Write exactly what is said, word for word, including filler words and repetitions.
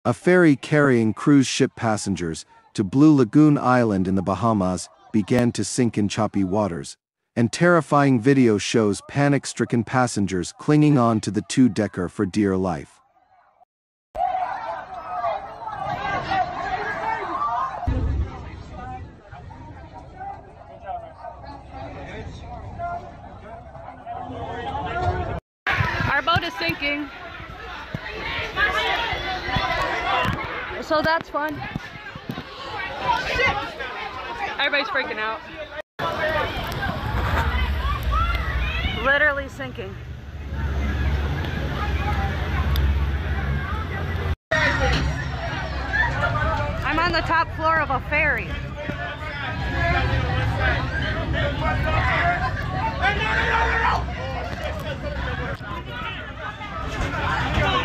A ferry carrying cruise ship passengers to Blue Lagoon Island in the Bahamas began to sink in choppy waters, and terrifying video shows panic-stricken passengers clinging on to the two-decker for dear life. Our boat is sinking. So that's fun. Everybody's freaking out. Literally sinking. I'm on the top floor of a ferry. Come on!